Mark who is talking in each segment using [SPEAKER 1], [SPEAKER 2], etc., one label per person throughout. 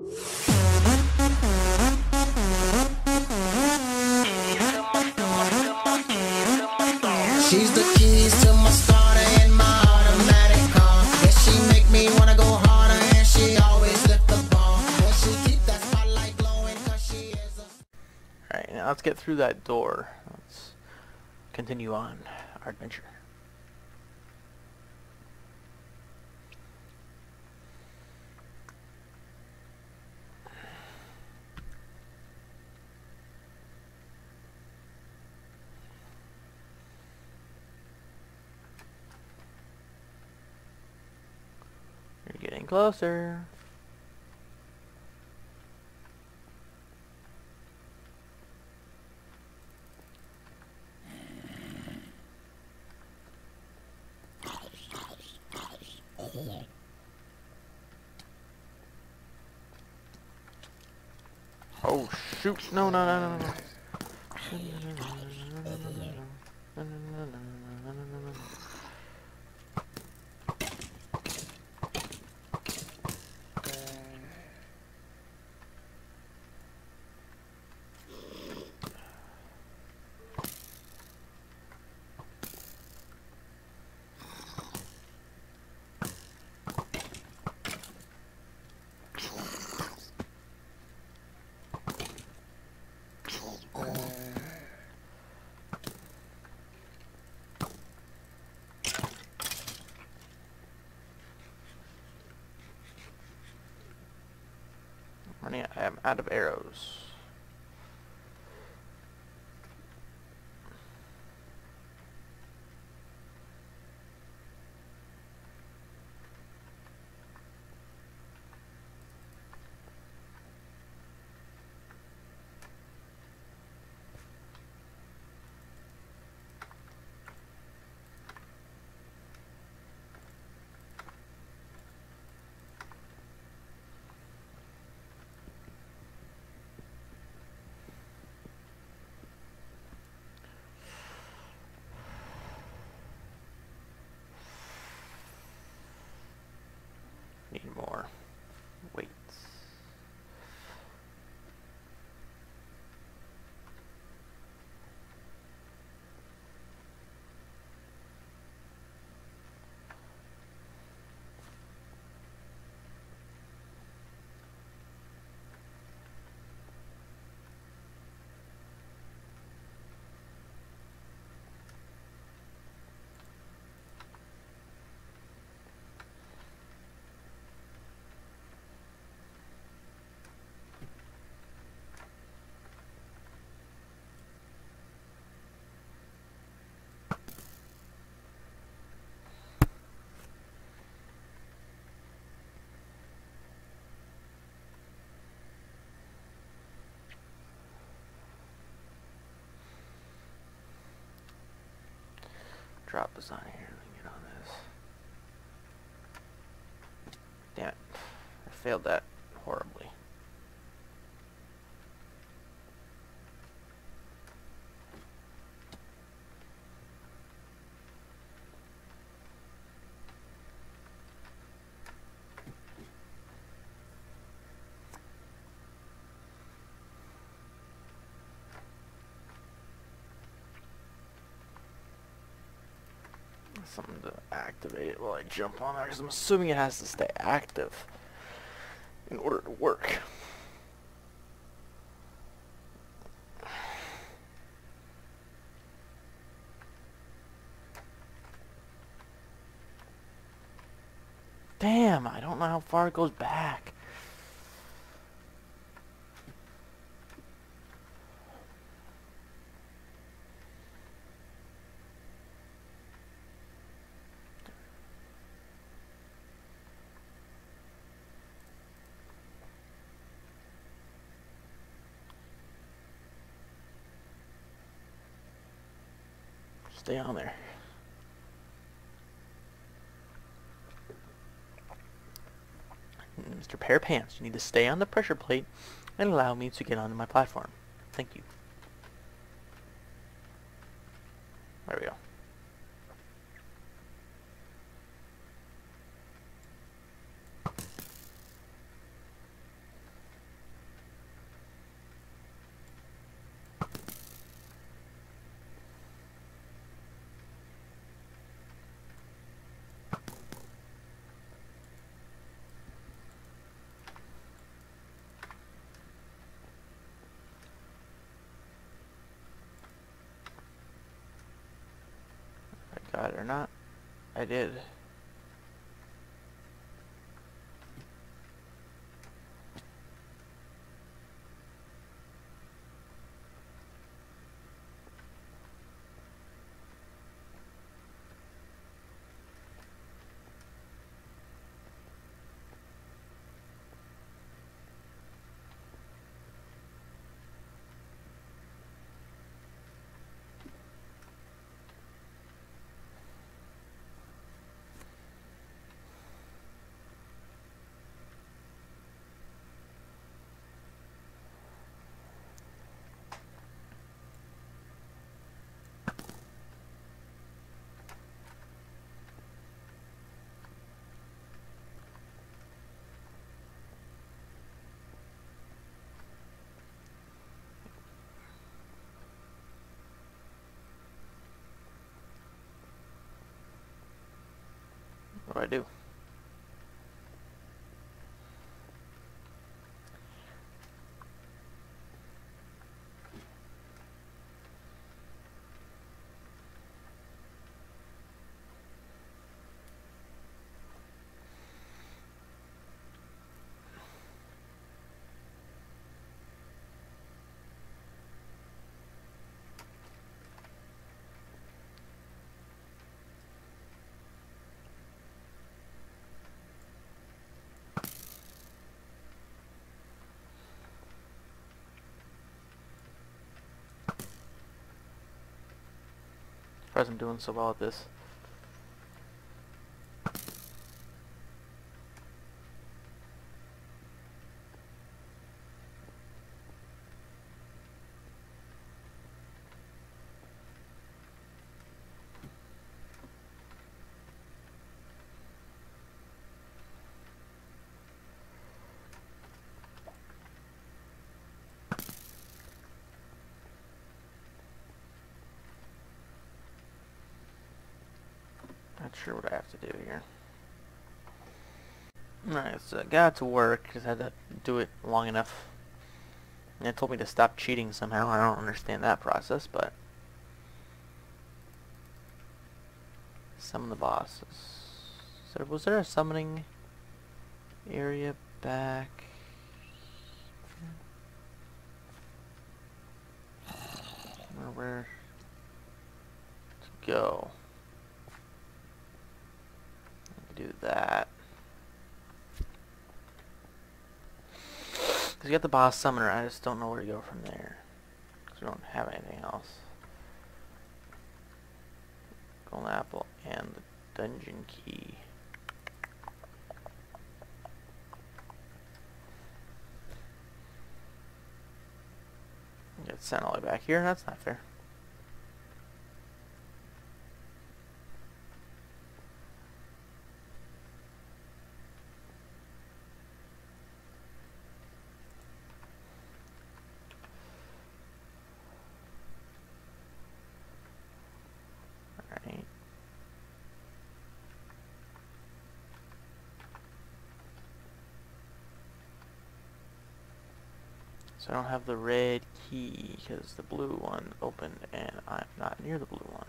[SPEAKER 1] She's the keys to my starter and my automatic car. Yeah, she make me wanna go harder and she always lift the bar. Yeah, she keep that spotlight glowing 'cause she is a...
[SPEAKER 2] Alright, now let's get through that door. Let's continue on our adventure. You're getting closer. Oh shoot! No, no, no, no, no. I am out of arrows. Need more weights. Drop this on here. Let me get on this. Damn it. I failed that horribly. Something to activate it while I jump on there, because I'm assuming it has to stay active in order to work. Damn, I don't know how far it goes back. Stay on there. Mr. Pair of Pants, you need to stay on the pressure plate and allow me to get onto my platform. Thank you. There we go. got it or not. I did. What do I do? Surprised I'm doing so well at this. Not sure what I have to do here. Alright, so I got to work because I had to do it long enough. And it told me to stop cheating somehow. I don't understand that process, but... Summon the bosses. So was there a summoning area back? Where to go? Do that. Because you got the boss summoner, I just don't know where to go from there. Because we don't have anything else. Golden apple and the dungeon key. Get sent all the way back here, that's not fair. Alright. So I don't have the red key because the blue one opened and I'm not near the blue one.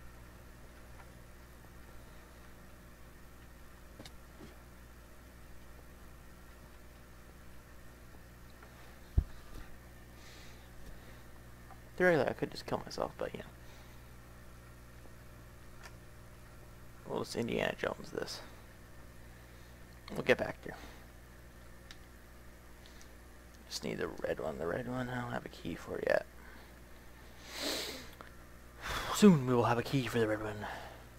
[SPEAKER 2] Theoretically, I could just kill myself, but yeah. We'll just Indiana Jones this. We'll get back there. Just need the red one. The red one I don't have a key for yet. Soon we will have a key for the red one.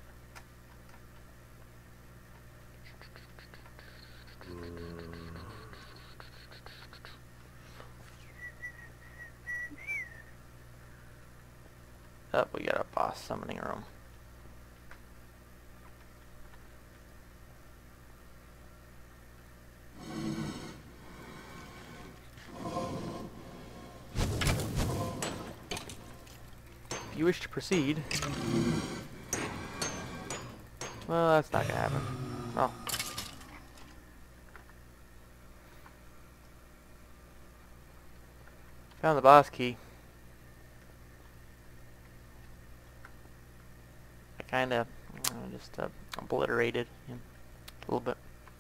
[SPEAKER 2] Up, we got a boss summoning room. If you wish to proceed, well, that's not gonna happen. Oh. Found the boss key. I kinda just obliterated him a little bit.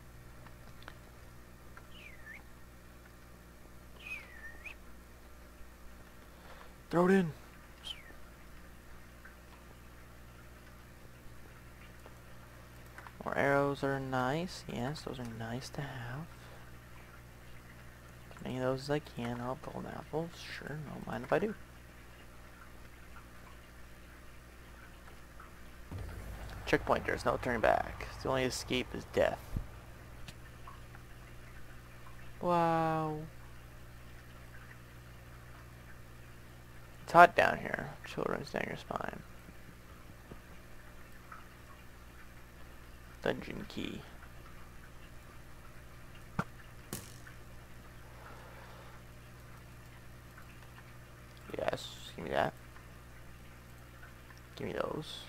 [SPEAKER 2] Throw it in. More arrows are nice. Yes, those are nice to have. As many of those as I can. Oh, gold apples. Sure, no mind if I do. Checkpoint, there's no turning back. The only escape is death. Wow. It's hot down here. Chill runs down your spine. Dungeon key. Yes, give me that. Give me those.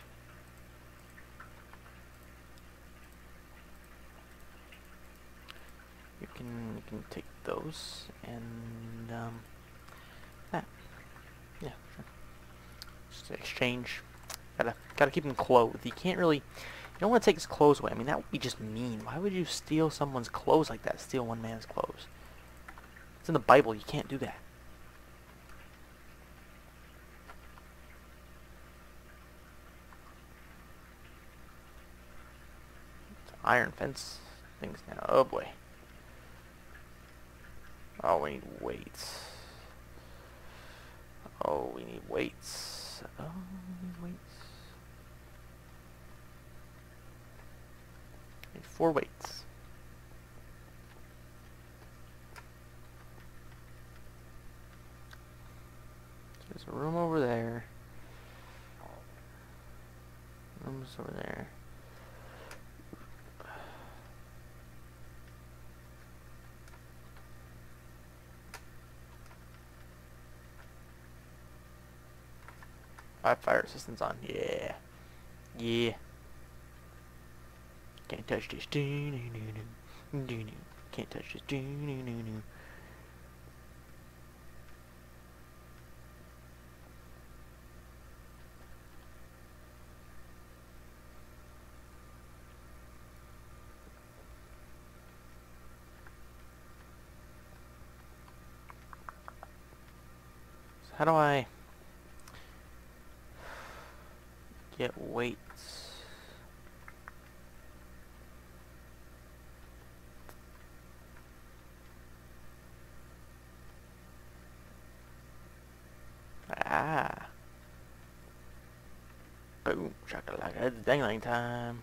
[SPEAKER 2] You can take those and that. Yeah, sure. Just exchange. Gotta keep him clothed. You can't really. You don't want to take his clothes away. I mean, that would be just mean. Why would you steal someone's clothes like that? Steal one man's clothes. It's in the Bible. You can't do that. Iron fence things now. Oh boy. Oh, we need weights. Oh, we need weights. Oh, we need weights. Need 4 weights. There's a room over there. Room's over there. I have fire resistance on. Yeah. Yeah. Can't touch this. Can't touch this. So how do I get weights? Ah. Boom. Shakalaka. It's dangling time.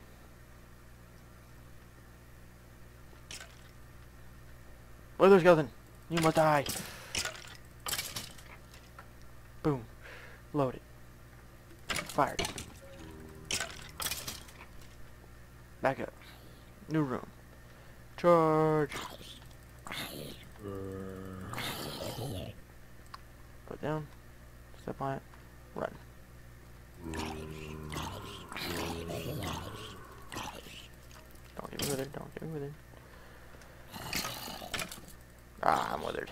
[SPEAKER 2] Wither skeleton. You must die. Boom. Load it. Fired. Back up. New room. Charge. Put down. Step on it. Run. Don't get me withered. Don't get me withered. Ah, I'm withered.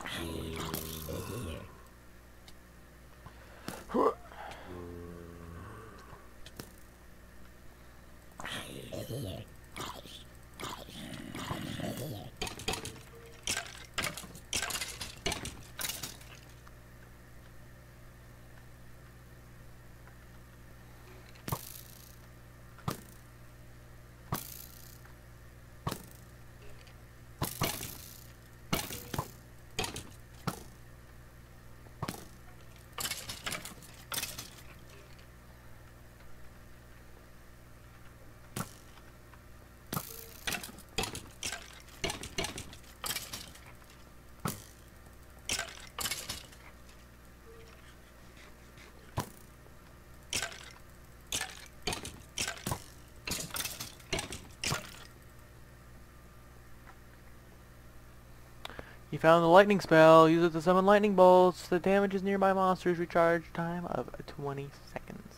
[SPEAKER 2] You found the lightning spell. Use it to summon lightning bolts. The damages nearby monsters. Recharge time of 20 seconds.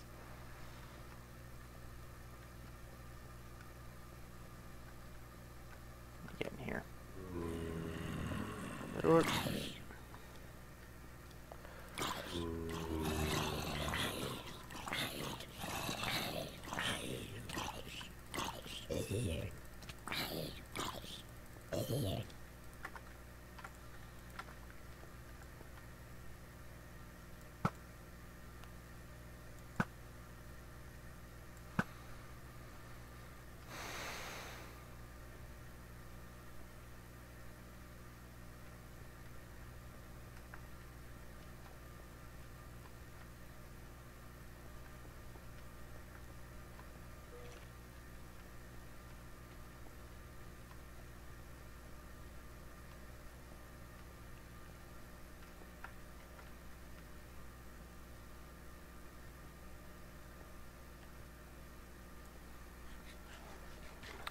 [SPEAKER 2] Get in here. The door.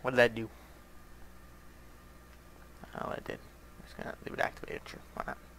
[SPEAKER 2] What did that do? Oh, it did. I'm just gonna leave it activated. Sure, why not?